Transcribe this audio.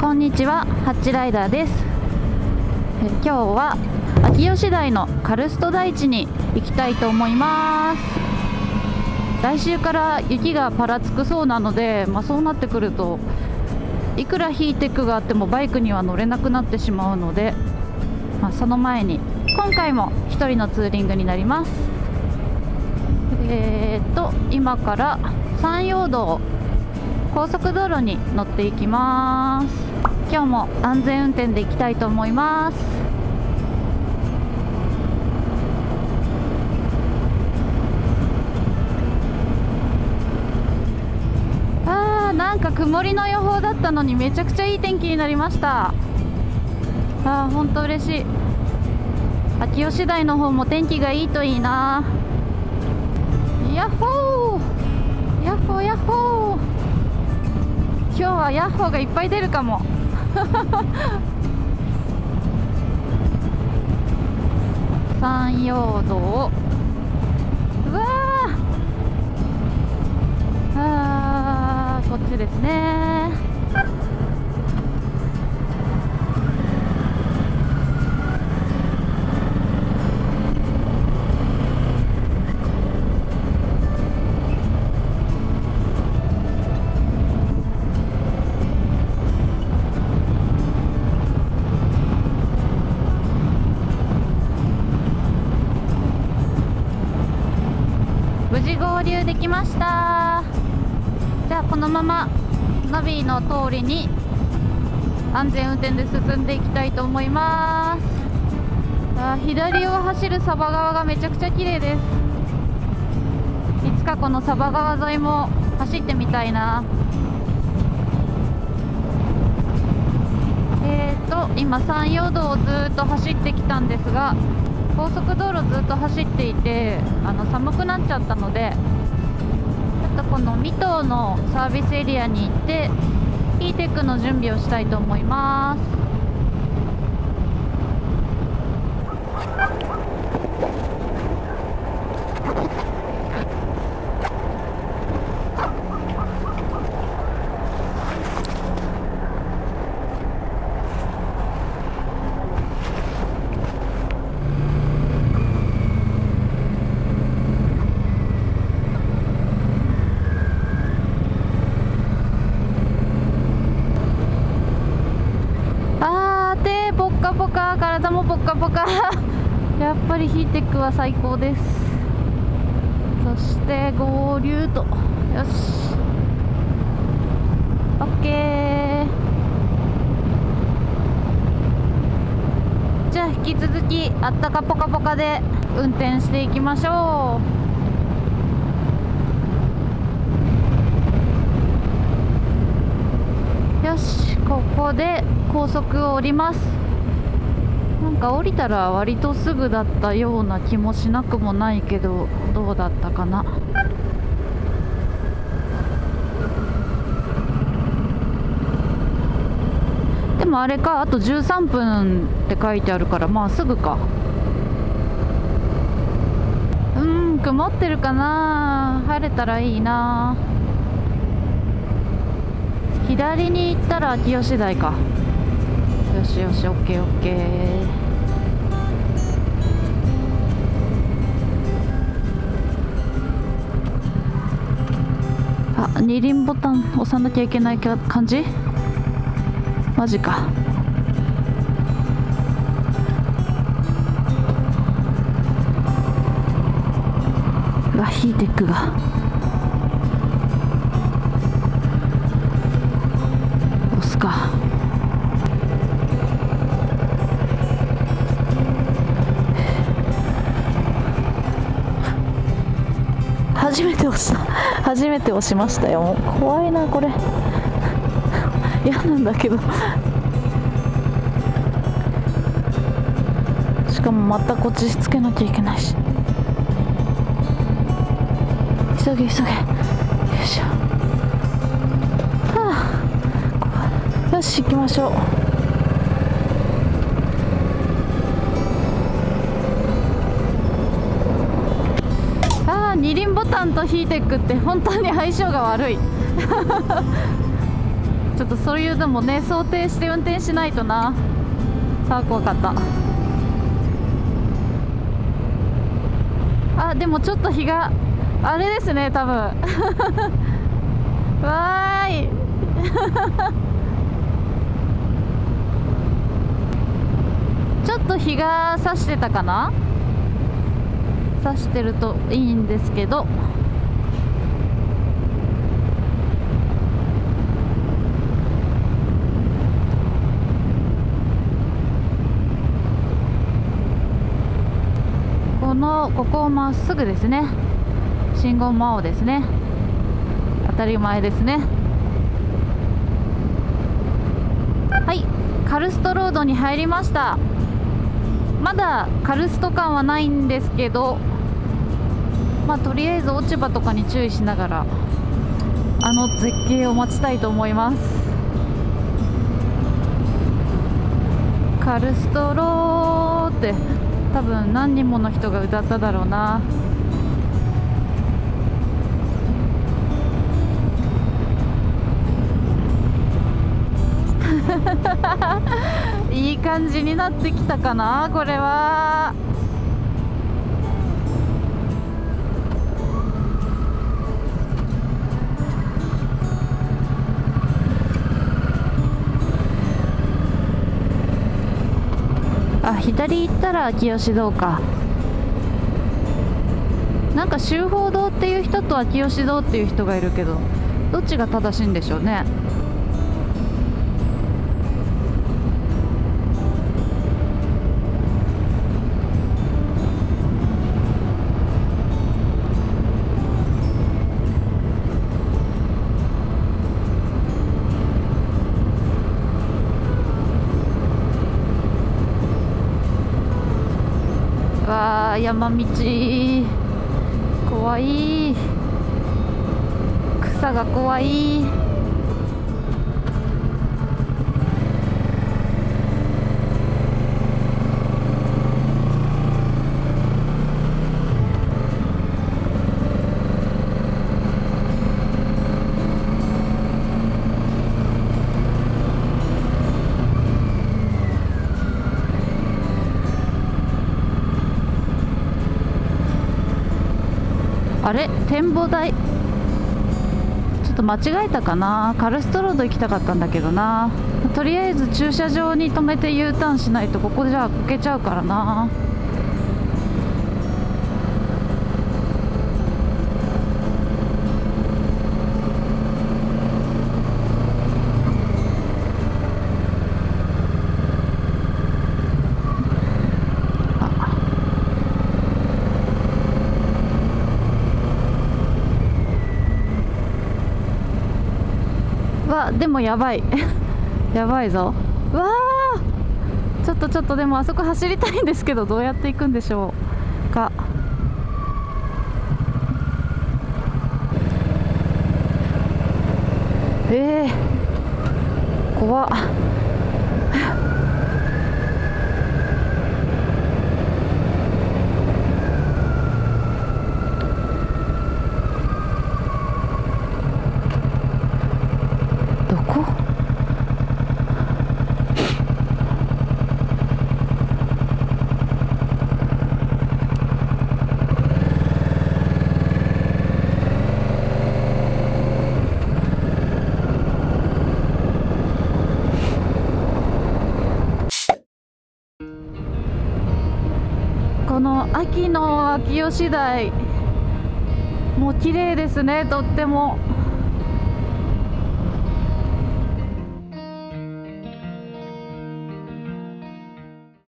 こんにちは、ハッチライダーです。今日は秋吉台のカルスト台地に行きたいと思います。来週から雪がぱらつくそうなので、そうなってくるといくらヒーテックがあってもバイクには乗れなくなってしまうので、その前に今回も1人のツーリングになります。今から山陽道高速道路に乗っていきます。今日も安全運転で行きたいと思います。なんか曇りの予報だったのにめちゃくちゃいい天気になりました。本当嬉しい。秋吉台の方も天気がいいといいな。ヤッホーヤッホーヤッホー。今日はヤッホーがいっぱい出るかも。山陽道、うわー、こっちですね。無事合流できました。じゃあこのままナビの通りに安全運転で進んでいきたいと思います。左を走る鯖川がめちゃくちゃ綺麗です。いつかこの鯖川沿いも走ってみたいな。今山陽道をずっと走ってきたんですが、高速道路ずっと走っていて寒くなっちゃったので、ちょっとこの水戸のサービスエリアに行ってヒーテックの準備をしたいと思います。ポッカポカ、体もポッカポカ。やっぱりヒーテックは最高です。そして合流と、よし OK。 じゃあ引き続きあったかポカポカで運転していきましょう。よし、ここで高速を降ります。なんか降りたら割とすぐだったような気もしなくもないけど、どうだったかな。でもあれか、あと13分って書いてあるから、すぐか。曇ってるかな。晴れたらいいな。左に行ったら秋吉台か。よしよし、オッケーオッケー。二輪ボタン押さなきゃいけない感じ。マジか。うわ、ヒーテックが押すか。初めて押した。初めて押しましたよ。怖いなこれ。嫌なんだけど。しかもまたこっちつけなきゃいけないし。急げ急げ。よいしょ。よし、行きましょう。二輪ボタンとヒーテックって本当に相性が悪い。 ちょっとそういうのもね想定して運転しないとな。あ、怖かった。あ、でもちょっと日があれですね多分わーいちょっと日が差してたかな。差してるといいんですけど、ここをまっすぐですね。信号も青ですね。当たり前ですね。はい、カルストロードに入りました。まだカルスト感はないんですけど、まあとりあえず落ち葉とかに注意しながらあの絶景を待ちたいと思います。カルストローって多分何人もの人が歌っただろうな。いい感じになってきたかな、これは。あ、左行ったら秋吉堂か。なんか修法堂っていう人と秋吉堂っていう人がいるけど、どっちが正しいんでしょうね。わあ、山道怖い。草が怖い。あれ、展望台ちょっと間違えたかな。カルストロード行きたかったんだけどな。とりあえず駐車場に止めて U ターンしないとここじゃこけちゃうからな。でもやばいやばいぞ。わあ、ちょっとでもあそこ走りたいんですけど、どうやって行くんでしょうか。怖っこの秋の秋吉台もう綺麗ですね、とっても。